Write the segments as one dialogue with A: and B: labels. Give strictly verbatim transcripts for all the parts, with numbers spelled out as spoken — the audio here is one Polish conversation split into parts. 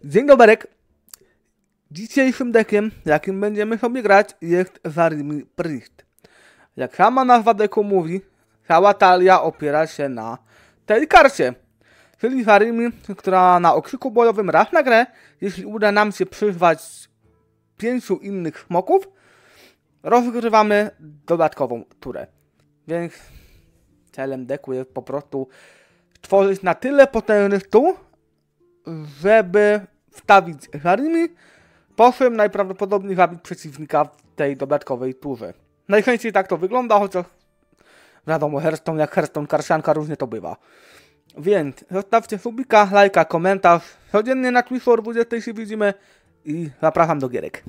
A: Dzień dobry. Dzisiejszym dekiem, jakim będziemy sobie grać, jest Zarimi Priest. Jak sama nazwa deku mówi, cała talia opiera się na tej karcie. Czyli Zarimi, która na okrzyku bojowym raz na grę, jeśli uda nam się przyzwać pięciu innych smoków, rozgrywamy dodatkową turę. Więc celem deku jest po prostu tworzyć na tyle potężny stół, żeby wstawić Zarimi, po czym najprawdopodobniej zabić przeciwnika w tej dodatkowej turze. Najchętniej tak to wygląda, chociaż wiadomo, Hearthstone jak Hearthstone, karsianka, różnie to bywa. Więc zostawcie subika, lajka, komentarz. Codziennie na Twitchu o dwudziestej się widzimy i zapraszam do gierek.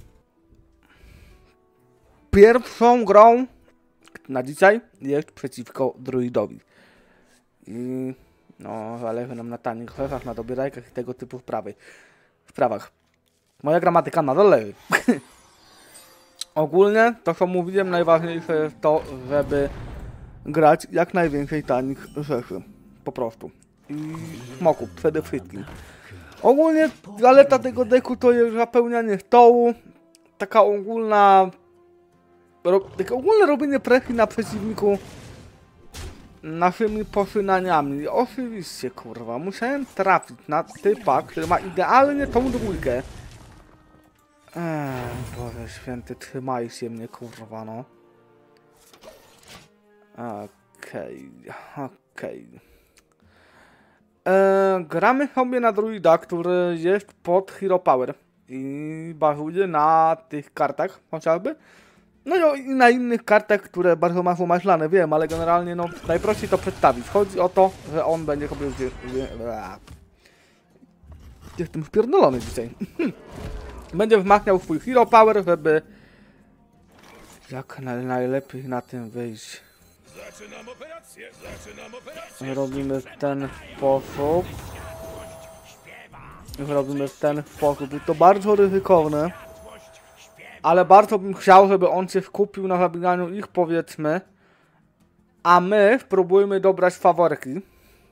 A: Pierwszą grą na dzisiaj jest przeciwko druidowi. I no, zależy nam na tanich rzeczach, na dobierajkach i tego typu sprawy. sprawach. Moja gramatyka nadal leży. Ogólnie, to co mówiłem, najważniejsze jest to, żeby grać jak najwięcej tanich rzeczy. Po prostu. I smoków przede wszystkim. Ogólnie zaleta tego deku to jest zapełnianie stołu. Taka ogólna... Ro, takie ogólne robienie presji na przeciwniku naszymi poczynaniami. Oczywiście, kurwa, musiałem trafić na typa, który ma idealnie tą dwójkę. Eee, Boże święty, trzymaj się mnie, kurwa, no. Okej, okay, okej. Okay. Eee, gramy sobie na druida, który jest pod Hero Power i bazuje na tych kartach chociażby. No i na innych kartach, które bardzo mało maślane, wiem, ale generalnie no najprościej to przedstawić. Chodzi o to, że on będzie sobie... Jestem wpierdolony dzisiaj. Będzie wzmacniał swój Hero Power, żeby jak najlepiej na tym wyjść.
B: Zaczynam operację, zaczynam operację.
A: Robimy w ten sposób. Robimy w ten sposób. I to bardzo ryzykowne. Ale bardzo bym chciał, żeby on się skupił na zabijaniu ich, powiedzmy. A my spróbujmy dobrać faworki.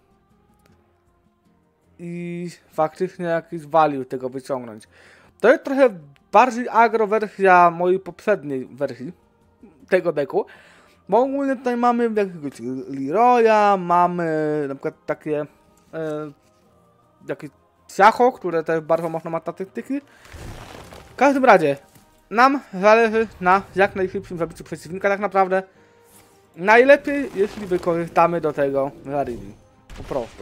A: I faktycznie jakiś value tego wyciągnąć. To jest trochę bardziej agro wersja mojej poprzedniej wersji tego deku. Bo ogólnie tutaj mamy jakiegoś Leroya, mamy na przykład takie e, jakieś Siacho, które też bardzo mocno ma statystyki. W każdym razie nam zależy na jak najszybszym zabiciu przeciwnika tak naprawdę. Najlepiej jeśli wykorzystamy do tego Zarimi. Po prostu.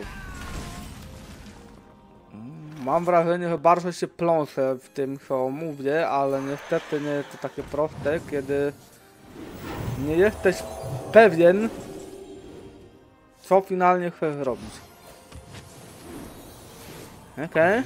A: Mam wrażenie, że bardzo się pląszę w tym co mówię, ale niestety nie jest to takie proste, kiedy nie jesteś pewien, co finalnie chcesz zrobić. Okej. Okay.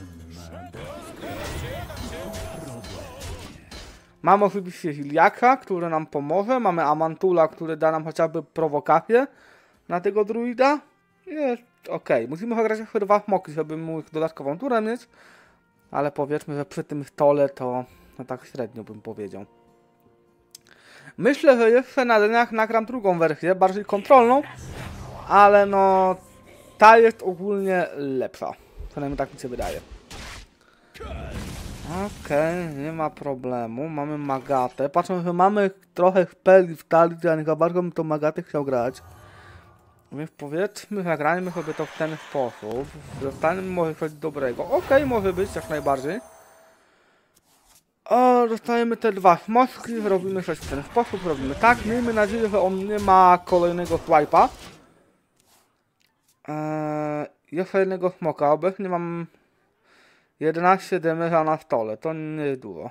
A: Mamy oczywiście Ziliaka, który nam pomoże. Mamy Amantula, który da nam chociażby prowokację na tego druida. Jest okej. Okay. Musimy zagrać jeszcze dwa smoki, żeby mógł dodatkową turę mieć. Ale powiedzmy, że przy tym stole to no tak średnio bym powiedział. Myślę, że jeszcze na dniach nagram drugą wersję, bardziej kontrolną. Ale no... ta jest ogólnie lepsza. Przynajmniej tak mi się wydaje. Okej, okay, nie ma problemu. Mamy Magatę. Patrzę, że mamy trochę speli w talii, ja nie za bardzo bym tą Magatę chciał grać. Więc powiedzmy, zagrajmy sobie to w ten sposób. Dostaniemy może coś dobrego. Okej, okay, może być jak najbardziej. O, dostajemy te dwa smoczki, robimy coś w ten sposób, robimy tak. Miejmy nadzieję, że on nie ma kolejnego swipe'a. Eee, jeszcze jednego smoka, obecnie mam jedenaście damage'a na stole, to nie jest dużo.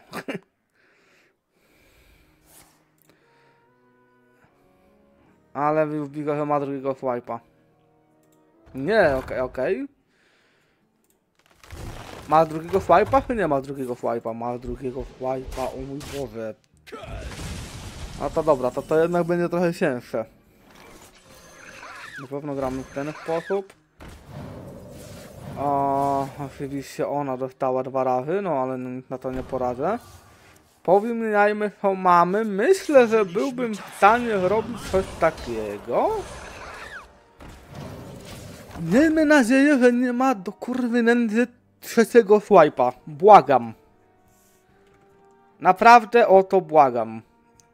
A: Ale widzę, że ma drugiego swipe'a. Nie, okej, okay, okej. Okay. Ma drugiego swipe'a, czy nie ma drugiego swipe'a? Ma drugiego swipe'a, o mój Boże. No to dobra, to to jednak będzie trochę cięższe. Na pewno gramy w ten sposób. O, oczywiście ona dostała dwa razy, no ale na to nie poradzę. Powymieniajmy co mamy. Myślę, że byłbym w stanie zrobić coś takiego. Miejmy nadzieję, że nie ma do kurwy nędzy trzeciego swipe'a. Błagam. Naprawdę o to błagam.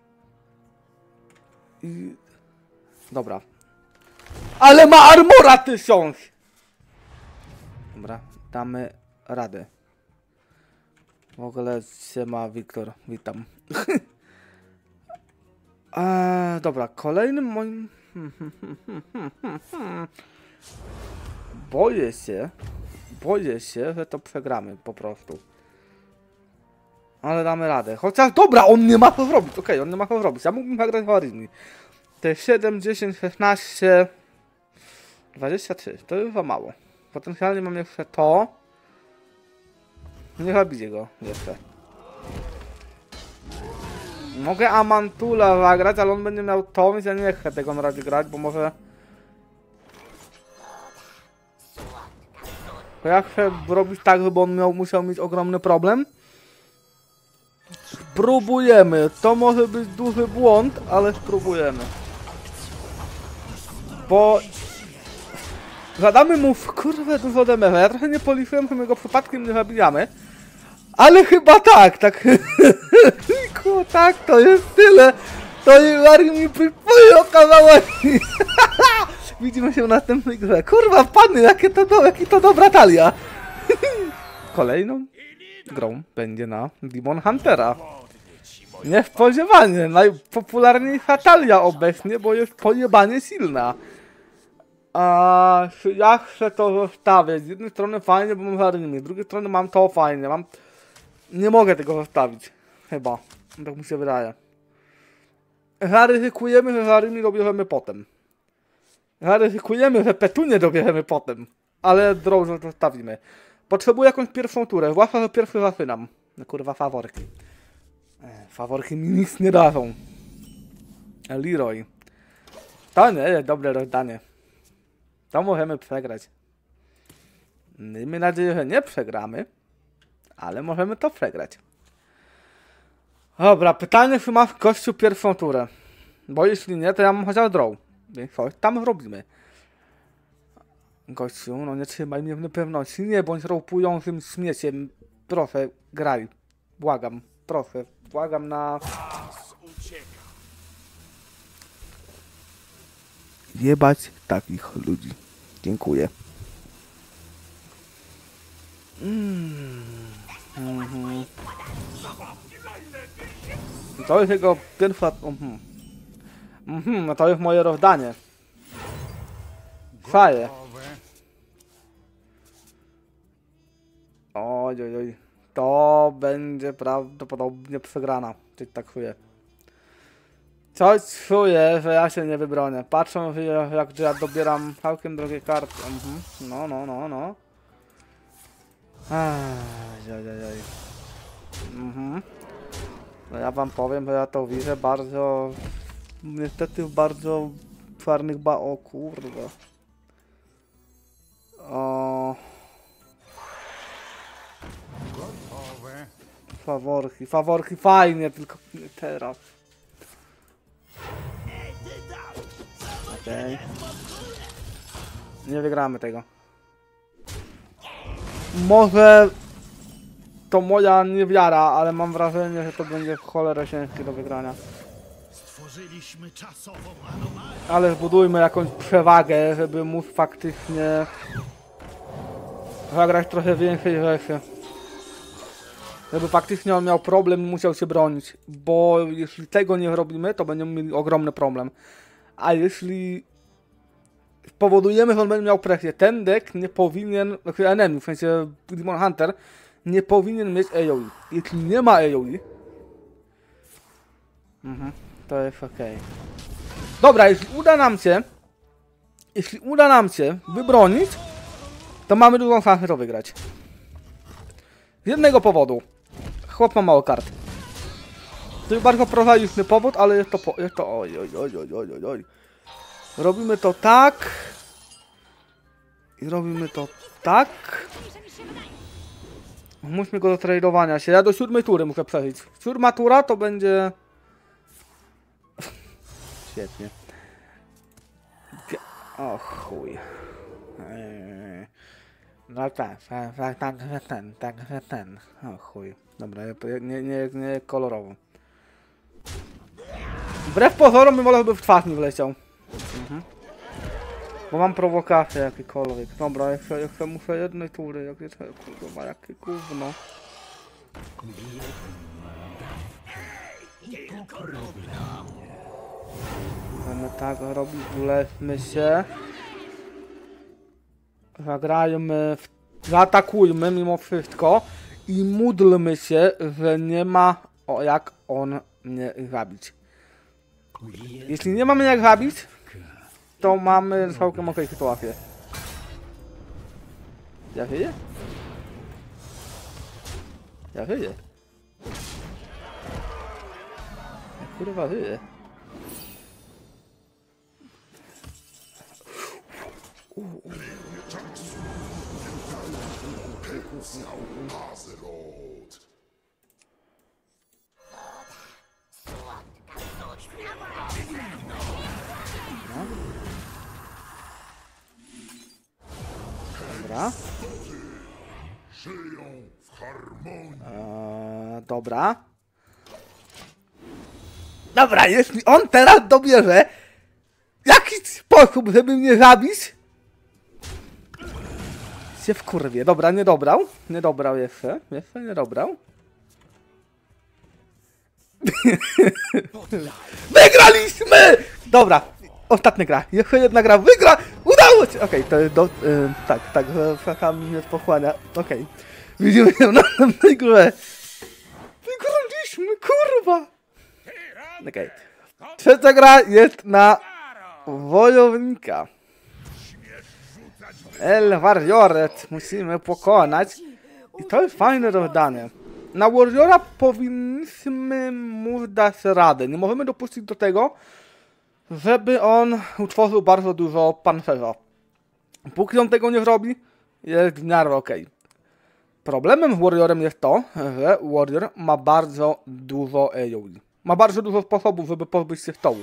A: I... Dobra. Ale ma armora tysiąc! Dobra, damy radę. W ogóle się ma Wiktor, witam. eee, dobra, kolejnym moim... Boję się, boję się, że to przegramy po prostu. Ale damy radę. Chociaż dobra, on nie ma co zrobić. Okej, okay, on nie ma co zrobić. Ja mógłbym zagrać w Arymi. Te siedem, dziesięć, szesnaście, dwadzieścia trzy. To już za mało. Potencjalnie mam jeszcze to. Nie zabiję go jeszcze. Mogę Amantula zagrać, ale on będzie miał to, więc ja nie chcę tego na razie grać, bo może... Bo ja chcę robić tak, żeby on miał, musiał mieć ogromny problem. Spróbujemy. To może być duży błąd, ale spróbujemy. Bo... Zadamy mu w kurwę dużo demerza. Ja trochę nie policzyłem, że my go przypadkiem nie zabijamy. Ale chyba tak, tak. Tylko tak, to jest tyle. To jest Armi przypłynie okazałości. Widzimy się w następnej grze. Kurwa, pany, jakie to, do, jaki to dobra talia. Kolejną grą będzie na Demon Huntera. Niespodziewanie, najpopularniejsza talia obecnie, bo jest pojebanie silna. A ja chcę to zostawić. Z jednej strony fajnie, bo mam Harimi, z drugiej strony mam to fajnie. Mam... Nie mogę tego zostawić. Chyba. Tak mi się wydaje. Zaryzykujemy, że Harimi dobierzemy potem. Zaryzykujemy, że Petunię dobierzemy potem. Ale drogę zostawimy. Potrzebuję jakąś pierwszą turę, zwłaszcza, że pierwszy zaczynam. No kurwa, faworki. E, faworki mi nic nie dadzą. Leroy. To nie jest dobre rozdanie. To możemy przegrać. Miejmy nadzieję, że nie przegramy. Ale możemy to przegrać. Dobra, pytanie, czy masz gościu pierwszą turę. Bo jeśli nie, to ja mam chociaż draw. Więc coś tam robimy. Gościu, no nie trzymaj mnie w niepewności. Nie bądź ropującym śmieciem. Proszę, graj. Błagam, proszę. Błagam na... Jebać takich ludzi. Dziękuję. Mm. Mm-hmm. To jest jego pierwsza... Mm-hmm. Mm-hmm, no to jest moje rozdanie. Faje. Oj, oj, oj. To będzie prawdopodobnie przegrana. Coś tak czuję. Coś czuję, że ja się nie wybronię. Patrzą, że jak ja dobieram całkiem drogie karty. Mhm. No, no, no, no. Oj, oj, oj. Mhm. No ja wam powiem, że ja to widzę bardzo... Niestety w bardzo czarnych ba... O kurwa. O... Faworki, faworki fajnie, tylko nie teraz. Okej. Okay. Nie wygramy tego. Może to moja niewiara, ale mam wrażenie, że to będzie w cholerę ciężkie do wygrania.
C: Stworzyliśmy czasową anomalię.
A: Ale zbudujmy jakąś przewagę, żeby móc faktycznie zagrać trochę więcej rzeczy. Żeby faktycznie on miał problem i musiał się bronić. Bo jeśli tego nie robimy, to będziemy mieli ogromny problem. A jeśli spowodujemy, że on będzie miał presję, ten deck nie powinien, znaczy enemy, w sensie Demon Hunter, nie powinien mieć A O E. Jeśli nie ma A O E, mhm, to jest ok. Dobra, jeśli uda nam się, jeśli uda nam się wybronić, to mamy drugą szansę to wygrać. Z jednego powodu. Chłop ma mało kart. To jest bardzo prozaiczny powód, ale jest to po... Jest to... Oj, oj, oj, oj, oj, oj. Robimy to tak. I robimy to tak. Musimy go do tradowania się. Ja do siódmej tury muszę przeżyć. Siódma tura to będzie... Świetnie. O chuj. Eee. No tak, tak, tak, tak, że ten, tak, że ten. O chuj. Dobra, nie, nie, nie kolorowo. Wbrew pozorom bym wolał, by w twarz mi wleciał. Mhm. Bo mam prowokację jakiekolwiek. Dobra, ja chcę, ja chcę muszę jednej tury, jak jest, kurwa, jakie gówno. Będę tak robić, ulećmy się. Zagrajmy, w... zaatakujmy mimo wszystko. I módlmy się, że nie ma o jak on mnie zabić. Jeśli nie mamy jak zabić, to mamy całkiem okej sytuację. Ja żyję? Ja żyję. Ja kurwa żyję. Dobra. Eee, dobra. Dobra, jeśli on teraz dobierze jakiś sposób, żeby mnie zabić, się wkurwie. Dobra, nie dobrał. Nie dobrał jeszcze. Jeszcze nie dobrał. Wygraliśmy! Dobra. Ostatnia gra. Jeszcze jedna gra wygra! Udało się! Okej, okay, to jest do... Yy, tak, tak, fakami mnie pochłania. Okej. Okay. Widzimy się w następnej grze. Wygraliśmy, kurwa! Okej. Okay. Trzecia gra jest na wojownika. El Warrioret musimy pokonać. I to jest fajne rozdanie. Na Warriora powinniśmy mu dać radę. Nie możemy dopuścić do tego, żeby on utworzył bardzo dużo pancerza. Póki on tego nie zrobi, jest w miarę okej. Problemem z Warriorem jest to, że Warrior ma bardzo dużo A O E. Ma bardzo dużo sposobów, żeby pozbyć się stołu.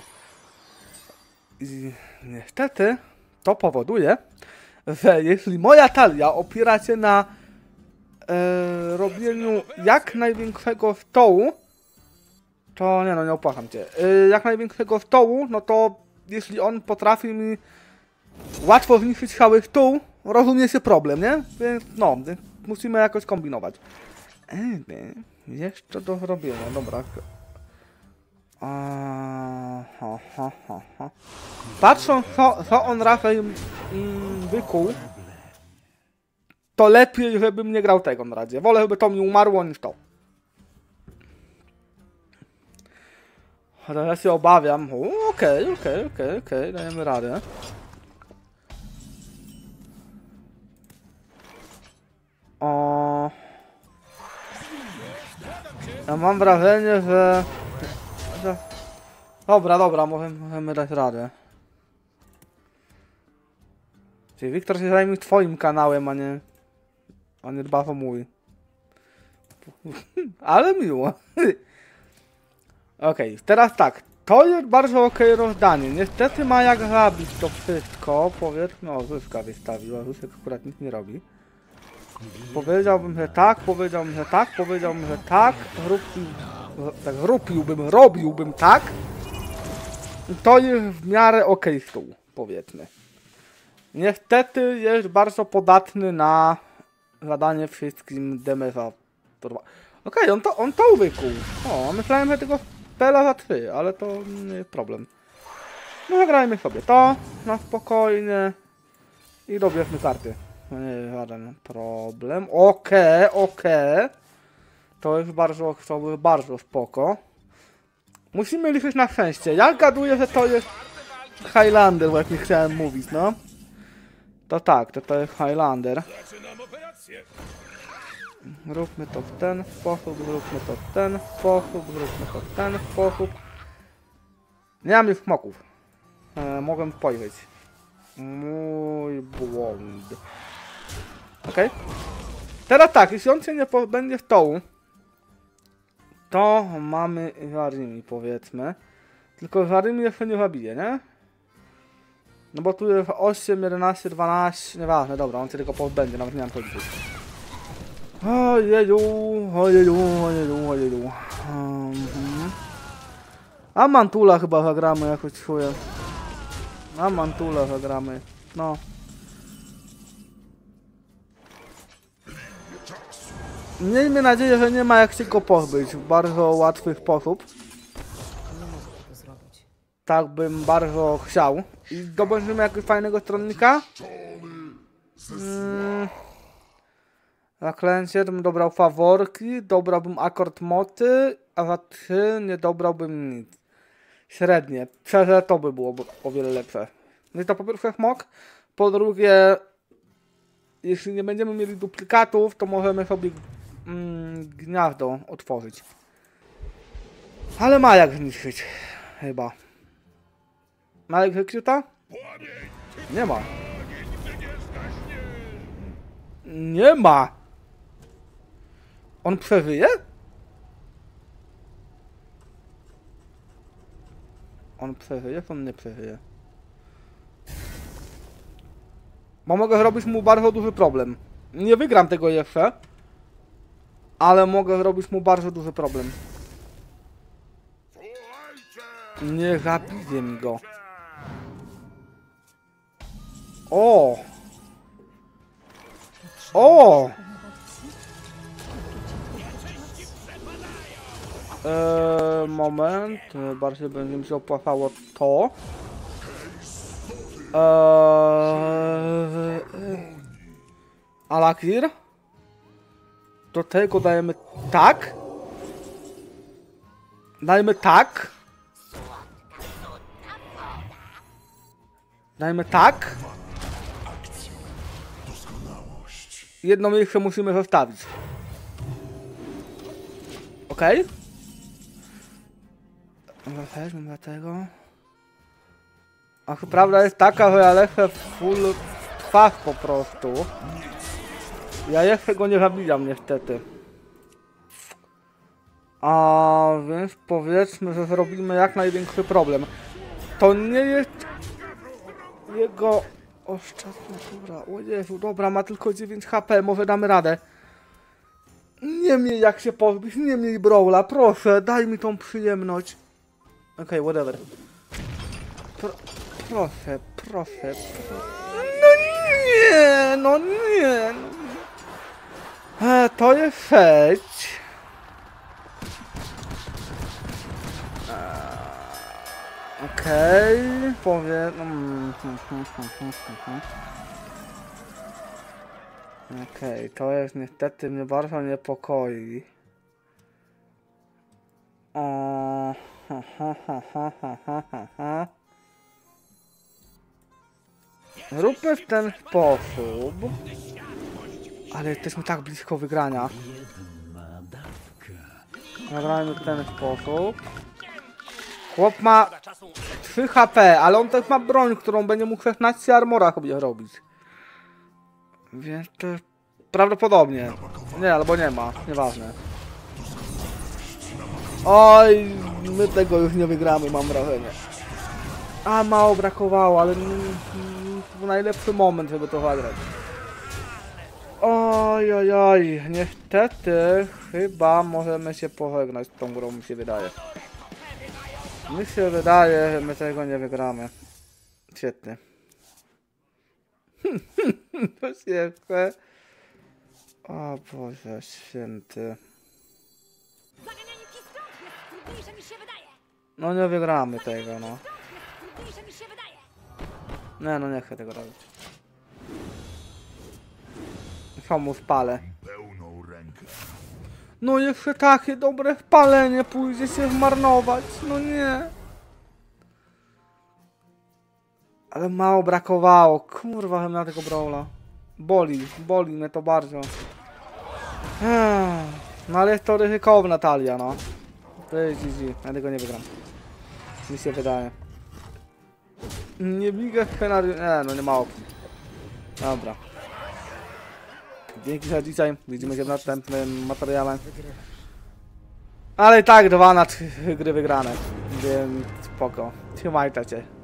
A: I niestety to powoduje, że jeśli moja talia opiera się na e, robieniu jak największego stołu, to nie no, nie opłakam cię. E, jak największego stołu, no to jeśli on potrafi mi łatwo zniszczyć cały stół, rozumie się problem, nie? Więc no, musimy jakoś kombinować. Ej, jeszcze do zrobienia, dobra. Aha, ha, ha, ha. Patrząc co, co on raczej mm, wykuł, to lepiej, żebym nie grał tego na razie. Wolę, żeby to mi umarło niż to. Ale ja się obawiam. Okej, okej, okej, okej, dajemy radę. O... Ja mam wrażenie, że... że... Dobra, dobra, możemy, możemy dać radę. Czyli Wiktor się zajmie twoim kanałem, a nie... a nie dba o mój. Ale miło. Okej, okay, teraz tak. To jest bardzo okej okay rozdanie. Niestety ma jak zabić to wszystko. Powiedzmy, o, Zyska wystawiła. Zysek akurat nic nie robi. Powiedziałbym, że tak, powiedziałbym, że tak, powiedziałbym, że tak. Rupił, tak, rupiłbym, robiłbym tak. I to jest w miarę okej okay stół, powiedzmy. Niestety jest bardzo podatny na zadanie wszystkim damage'a. Okej, okay, on to, on to wykuł. O, myślałem, że tego spela za trzy, ale to nie jest problem. No zagrajmy sobie to na spokojnie i dobierzmy karty. No nie jest żaden problem. Okej, okay, okej. Okay. To jest bardzo, to jest bardzo spoko. Musimy liczyć na szczęście. Ja gaduję, że to jest Highlander, bo jak nie chciałem mówić, no. To tak, to to jest Highlander. Róbmy to w ten sposób, zróbmy to w ten sposób, zróbmy to w ten sposób. Nie mam już smoków. E, mogę spojrzeć. Mój błąd. Okej. Okay. Teraz tak, jeśli on się nie pozbędzie stołu, to mamy Warimi, powiedzmy. Tylko Warimi jeszcze nie zabije, nie? No bo tu jest osiem, jedenaście, dwanaście, nieważne, dobra, on się tylko pozbędzie, nawet nie mam powiedzieć. Ojeju, ojeju, ojeju, ojeju. Mhm. A Mantula chyba zagramy jakoś czuję. A Mantula zagramy, no. Miejmy nadzieję, że nie ma jak się go pozbyć w bardzo łatwy sposób.
D: Nie można tego zrobić.
A: Tak bym bardzo chciał. I zdobędziemy jakiegoś fajnego stronnika. Hmm. Zaklęcie, to bym dobrał faworki, dobrałbym akord moty, a za trzy nie dobrałbym nic. Średnie. Szczerze to by było o wiele lepsze. No i to po pierwsze smok, po drugie, jeśli nie będziemy mieli duplikatów, to możemy sobie mm, gniazdo otworzyć. Ale ma jak zniszczyć, chyba. Ma egzekuta? Nie ma. Nie ma. On przeżyje? On przeżyje, czy on nie przeżyje? Bo mogę zrobić mu bardzo duży problem. Nie wygram tego jeszcze. Ale mogę zrobić mu bardzo duży problem. Nie zabije mi go. O! O! Eee, moment, bardziej będzie mi się opłacało to. Eee, Alakir. Do tego dajemy tak. Dajemy tak. Dajmy tak. Jedno miejsce musimy zostawić. Okej. Okay. Weźmy dlatego. A prawda jest taka, że ja lecę full twarz po prostu. Ja jeszcze go nie zabijam niestety. A więc powiedzmy, że zrobimy jak największy problem. To nie jest jego ostatnia tura. O Jezu, dobra, ma tylko dziewięć H P, może damy radę. Nie miej jak się pozbyć, nie miej Brawla, proszę, daj mi tą przyjemność. Okej, okay, whatever. Pro, proszę, proszę, proszę. No nie, no nie. E, to jest feć. Okej, okay, powiem. Mm, hmm, hmm, hmm, hmm, hmm. Okej, okay, to jest niestety mnie bardzo niepokoi. O, ha, ha, ha, ha, ha, ha, ha. Zróbmy w ten sposób. Ale jesteśmy tak blisko wygrania. Zagrajmy w ten sposób. Chłop ma trzy H P, ale on też ma broń, którą będzie mógł szesnaście armora sobie robić. Więc to prawdopodobnie. Nie, albo nie ma, nieważne. Oj, my tego już nie wygramy, mam wrażenie. A, mało brakowało, ale to najlepszy moment, żeby to zagrać. Oj, oj, oj, niestety chyba możemy się pożegnać z tą grą, mi się wydaje. Mi się wydaje, że my tego nie wygramy. Świetnie. To się chce. O Boże święty.
E: Zaganianie pistolów jest trudniejsze niż się wydaje.
A: No nie wygramy tego, no.
E: Trudniejsze niż się wydaje.
A: Nie, no nie chcę tego robić. Komu spalę.
C: Pełną rękę.
A: No jeszcze takie dobre wpalenie pójdzie się zmarnować. No nie. Ale mało brakowało. Kurwa, chyba na tego Brawla. Boli, boli mnie to bardzo. Ech, no ale jest to ryzykowna talia, no. To jest G G. Ja tego nie wygram. Mi się wydaje. Nie bigę scenariusz. Nie, no nie ma opcji. Dobra. Dzięki za dzisiaj. Widzimy się w następnym materiale. Ale i tak dwa na trzy gry wygrane. Więc spoko. Trzymajcie się.